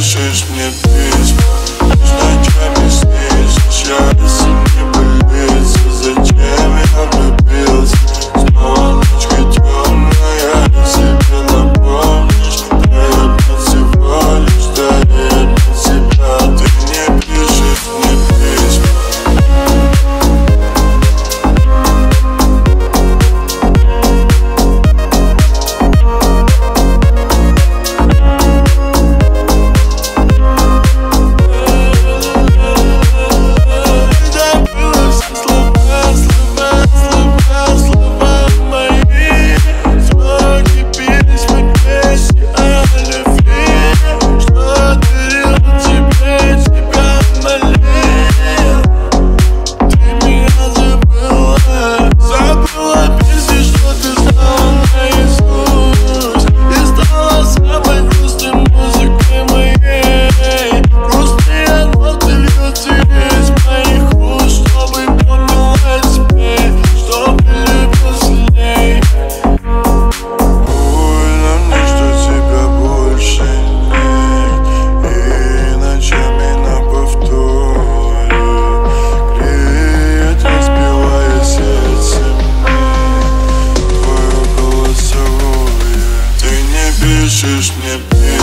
пишешь мне письма, лишь ночами снишься. Счастье не болится, зачем я влюбился? Снова ночка темная, себе напомнишь, когда я опять всего лишь дарит от себя. Ты не пишешь мне письма. Пишешь мне письма.